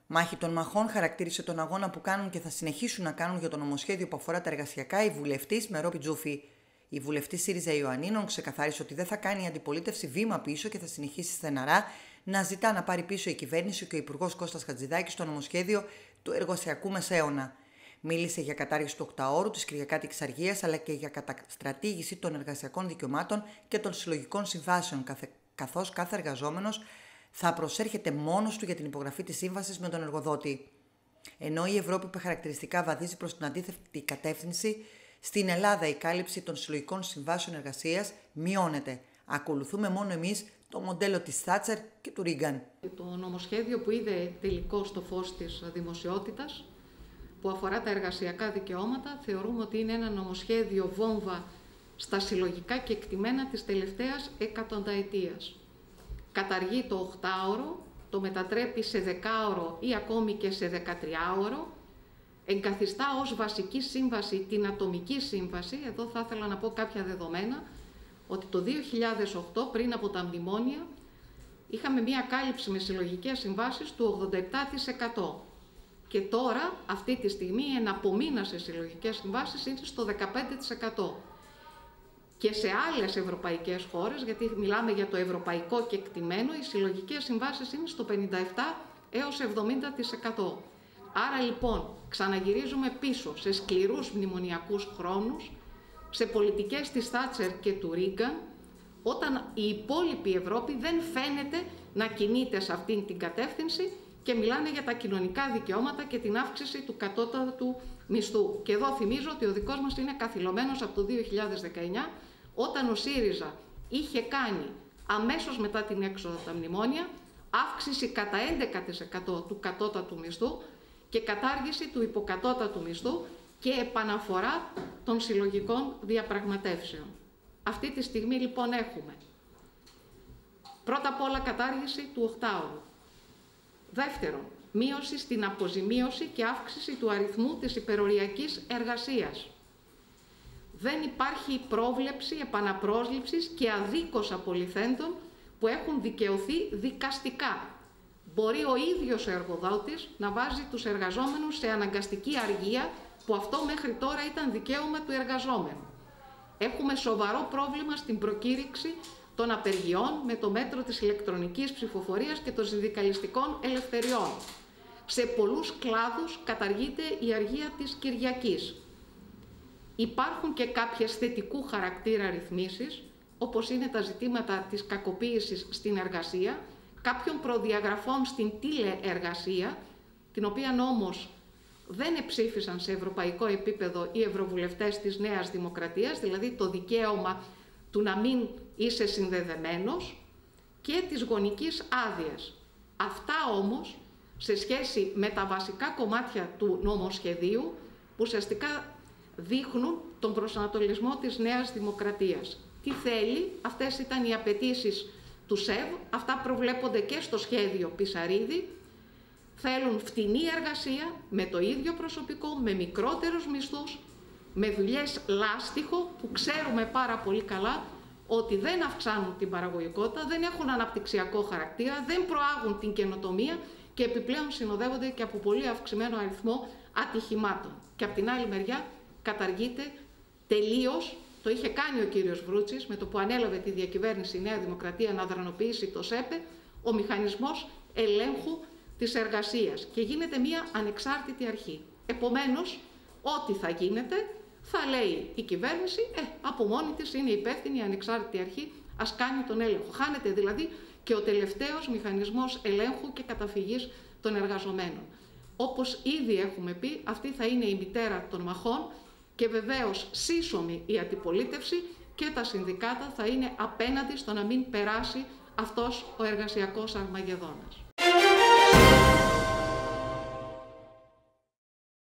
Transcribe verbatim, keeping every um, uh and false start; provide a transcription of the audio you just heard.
Μάχη των μαχών χαρακτήρισε τον αγώνα που κάνουν και θα συνεχίσουν να κάνουν για το νομοσχέδιο που αφορά τα εργασιακά η βουλευτής Μερόπη Τζούφη. Η βουλευτής ΣΥΡΙΖΑ Ιωαννίνων ξεκαθάρισε ότι δεν θα κάνει η αντιπολίτευση βήμα πίσω και θα συνεχίσει στεναρά να ζητά να πάρει πίσω η κυβέρνηση και ο Υπουργός Κώστας Χατζηδάκης στο νομοσχέδιο του εργασιακού μεσαίωνα. Μίλησε για κατάργηση του οκταώρου, της κυριακάτικης αργίας, αλλά και για καταστρατήγηση των εργασιακών δικαιωμάτων και των συλλογικών συμβάσεων, καθώς κάθε εργαζόμενος θα προσέρχεται μόνος του για την υπογραφή της σύμβασης με τον εργοδότη. Ενώ η Ευρώπη που χαρακτηριστικά βαδίζει προς την αντίθετη κατεύθυνση, στην Ελλάδα η κάλυψη των συλλογικών συμβάσεων εργασίας μειώνεται. Ακολουθούμε μόνο εμείς το μοντέλο της Θάτσερ και του Ρίγκαν. Το νομοσχέδιο που είδε τελικό στο φως της δημοσιότητας, που αφορά τα εργασιακά δικαιώματα, θεωρούμε ότι είναι ένα νομοσχέδιο βόμβα στα συλλογικά κεκτημένα της τελευταίας εκατονταετίας. Καταργεί το οκτάωρο, το μετατρέπει σε δεκάωρο ή ακόμη και σε δεκατριάωρο, εγκαθιστά ως βασική σύμβαση την ατομική σύμβαση. Εδώ θα ήθελα να πω κάποια δεδομένα, ότι το δύο χιλιάδες οκτώ, πριν από τα μνημόνια, είχαμε μία κάλυψη με συλλογικές συμβάσεις του ογδόντα επτά τοις εκατό. Και τώρα, αυτή τη στιγμή, η εναπομείνα σε συλλογικές συμβάσεις είναι στο δεκαπέντε τοις εκατό. Και σε άλλες ευρωπαϊκές χώρες, γιατί μιλάμε για το ευρωπαϊκό κεκτημένο, οι συλλογικές συμβάσεις είναι στο πενήντα επτά έως εβδομήντα τοις εκατό. Άρα λοιπόν, ξαναγυρίζουμε πίσω σε σκληρούς μνημονιακούς χρόνους, σε πολιτικές της Θάτσερ και του Ρίγκαν, όταν η υπόλοιπη Ευρώπη δεν φαίνεται να κινείται σε αυτήν την κατεύθυνση και μιλάνε για τα κοινωνικά δικαιώματα και την αύξηση του κατώτατου μισθού. Και εδώ θυμίζω ότι ο δικός μας είναι καθυλωμένος από το δύο χιλιάδες δεκαεννιά, όταν ο ΣΥΡΙΖΑ είχε κάνει αμέσως μετά την έξοδο τα μνημόνια αύξηση κατά έντεκα τοις εκατό του κατώτατου μισθού και κατάργηση του υποκατώτατου μισθού και επαναφορά των συλλογικών διαπραγματεύσεων. Αυτή τη στιγμή λοιπόν έχουμε πρώτα απ' όλα κατάργηση του οκτάωρου. Δεύτερον, μείωση στην αποζημίωση και αύξηση του αριθμού της υπεροριακής εργασίας. Δεν υπάρχει πρόβλεψη επαναπρόσληψης και αδίκως απολυθέντων που έχουν δικαιωθεί δικαστικά. Μπορεί ο ίδιος ο εργοδότης να βάζει τους εργαζόμενους σε αναγκαστική αργία, που αυτό μέχρι τώρα ήταν δικαίωμα του εργαζόμενου. Έχουμε σοβαρό πρόβλημα στην προκήρυξη των απεργιών με το μέτρο της ηλεκτρονικής ψηφοφορίας και των συνδικαλιστικών ελευθεριών. Σε πολλούς κλάδους καταργείται η αργία της Κυριακής. Υπάρχουν και κάποιες θετικού χαρακτήρα ρυθμίσεις, όπως είναι τα ζητήματα της κακοποίησης στην εργασία, κάποιων προδιαγραφών στην τηλεεργασία, την οποία όμως δεν εψήφισαν σε ευρωπαϊκό επίπεδο οι ευρωβουλευτές της Νέας Δημοκρατίας, δηλαδή το δικαίωμα του να μην είσαι συνδεδεμένος και της γονικής άδειας. Αυτά όμως, σε σχέση με τα βασικά κομμάτια του νομοσχεδίου, που ουσιαστικά δείχνουν τον προσανατολισμό της Νέας Δημοκρατίας. Τι θέλει, αυτές ήταν οι απαιτήσεις του ΣΕΒ, αυτά προβλέπονται και στο σχέδιο Πισαρίδη. Θέλουν φτηνή εργασία, με το ίδιο προσωπικό, με μικρότερους μισθούς, με δουλειές λάστιχο, που ξέρουμε πάρα πολύ καλά ότι δεν αυξάνουν την παραγωγικότητα, δεν έχουν αναπτυξιακό χαρακτήρα, δεν προάγουν την καινοτομία και επιπλέον συνοδεύονται και από πολύ αυξημένο αριθμό ατυχημάτων. Και από την άλλη μεριά καταργείται τελείως, το είχε κάνει ο κύριος Βρούτσης με το που ανέλαβε τη διακυβέρνηση η Νέα Δημοκρατία να δρανοποιήσει το ΣΕΠΕ, ο μηχανισμός ελέγχου της εργασίας, και γίνεται μια ανεξάρτητη αρχή. Επομένως, ό,τι θα γίνεται, θα λέει η κυβέρνηση, ε, από μόνη της είναι υπεύθυνη η ανεξάρτητη αρχή, ας κάνει τον έλεγχο. Χάνεται δηλαδή και ο τελευταίος μηχανισμός ελέγχου και καταφυγής των εργαζομένων. Όπως ήδη έχουμε πει, αυτή θα είναι η μητέρα των μαχών και βεβαίως σύσσωμη η αντιπολίτευση και τα συνδικάτα θα είναι απέναντι στο να μην περάσει αυτός ο εργασιακός Αρμαγεδόνας.